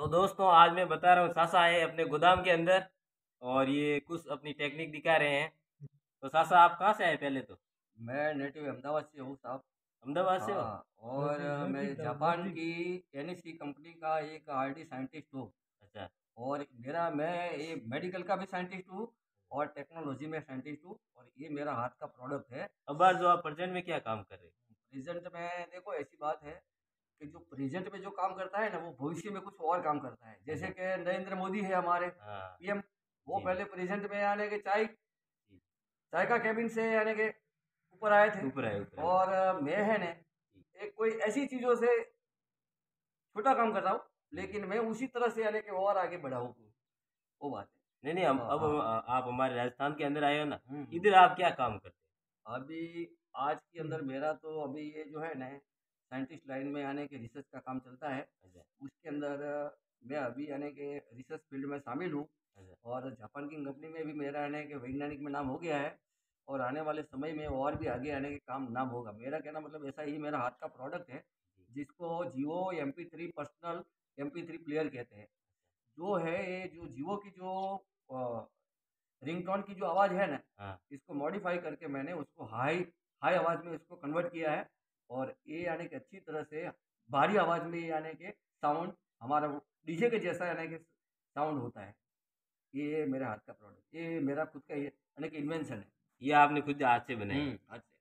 तो दोस्तों आज मैं बता रहा हूँ सासा है अपने गोदाम के अंदर और ये कुछ अपनी टेक्निक दिखा रहे हैं। तो सासा आप कहाँ से आए पहले तो? मैं नेटिव अहमदाबाद से हूँ साहब। अहमदाबाद से हो? हाँ, और मैं जापान की एनईसी कंपनी का एक आरडी साइंटिस्ट हूँ। अच्छा। और मैं ये मेडिकल का भी साइंटिस्ट हूँ और टेक्नोलॉजी में साइंटिस्ट हूँ, और ये मेरा हाथ का प्रोडक्ट है। अब आज जो आप प्रेजेंट में क्या काम कर रहे हैं? प्रेजेंट में देखो, ऐसी बात है कि जो प्रेजेंट में जो काम करता है ना, वो भविष्य में कुछ और काम करता है। जैसे कि नरेंद्र मोदी है हमारे हाँ। पीएम, वो जी पहले प्रेजेंट में आने के चाय जी। चाय का कैबिन से यानी कि ऊपर आए थे। ऊपर आए। और मैं है ने एक कोई ऐसी चीज़ों से छोटा काम कर रहा हूँ, लेकिन मैं उसी तरह से यानी कि और आगे बढ़ा हूँ, वो बात है। नहीं नहीं, हम हाँ, अब हाँ। आप हमारे राजस्थान के अंदर आए हो ना। हम्म। इधर आप क्या काम करते अभी आज के अंदर मेरा तो अभी ये जो है ना, साइंटिस्ट लाइन में आने के रिसर्च का काम चलता है। हैं? अच्छा। उसके अंदर मैं अभी यानी कि रिसर्च फील्ड में शामिल हूँ। अच्छा। और जापान की कंपनी में भी मेरा यानी कि वैज्ञानिक में नाम हो गया है। और आने वाले समय में और भी आगे आने के काम नाम होगा। मेरा कहना मतलब ऐसा ही, मेरा हाथ का प्रोडक्ट है जिसको जियो MP3 पर्सनल MP3 प्लेयर कहते हैं। जो है ये जो जियो की जो रिंगटोन की जो आवाज़ है ना, हाँ। इसको मॉडिफाई करके मैंने उसको हाई हाई आवाज़ में इसको कन्वर्ट किया है। और ये यानी कि अच्छी तरह से भारी आवाज़ में यानी कि साउंड हमारा डीजे के जैसा यानी कि साउंड होता है। ये मेरे हाथ का प्रोडक्ट, ये मेरा खुद का ये यानी कि इन्वेंशन है। ये आपने खुद हाथ से बनाई? आज से।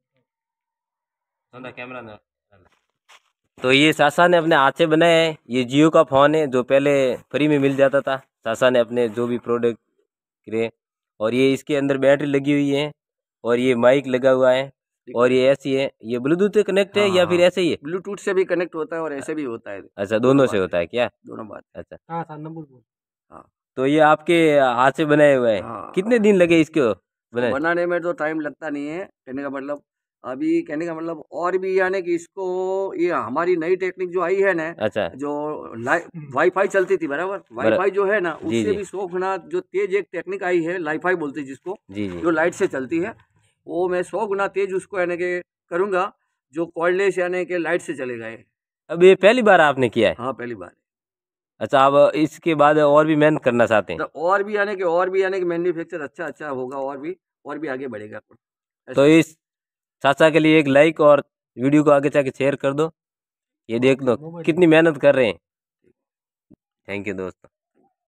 थोड़ा कैमरा ना। तो ये सासा ने अपने हाथ से बनाया है। ये जियो का फ़ोन है जो पहले फ्री में मिल जाता था। सासा ने अपने जो भी प्रोडक्ट करे, और ये इसके अंदर बैटरी लगी हुई है और ये माइक लगा हुआ है। और ये ऐसी है, ये ब्लूटूथ से कनेक्ट है हाँ, हाँ, या फिर हाँ। ऐसे ही है? ब्लूटूथ से भी कनेक्ट होता है और ऐसे भी होता है। अच्छा, दोनों दोनों से बात है, होता है क्या? दोनों बात। अच्छा। हाँ, सर नंबर बोल। हाँ, तो ये आपके हाथ से बनाए हुए हैं? कितने हाँ। दिन लगे इसको बनाए? बनाने में तो टाइम लगता नहीं है, कहने का मतलब। अभी कहने का मतलब और भी यानी कि इसको, ये हमारी नई टेक्निक जो आई है ना, अच्छा। जो वाईफाई चलती थी बराबर, बर वाईफाई जो है ना जी उससे जी भी 100 गुना जो तेज एक टेक्निक आई है, लाईफाई बोलते हैं जिसको, जी जी। जो लाइट से चलती है। वो मैं 100 गुना तेज उसको यानी कि करूँगा, जो कॉर्डलेस यानी कि लाइट से चलेगा ये। अब ये पहली बार आपने किया है? हाँ, पहली बार है। अच्छा, आप इसके बाद और भी मेहनत करना चाहते हैं? तो और भी यानी कि मैन्युफैक्चर अच्छा अच्छा होगा, और भी आगे बढ़ेगा तो ऐसा। इस चाचा के लिए एक लाइक और वीडियो को आगे जाके शेयर कर दो। ये देख लो कितनी मेहनत कर रहे हैं। थैंक यू दोस्तों।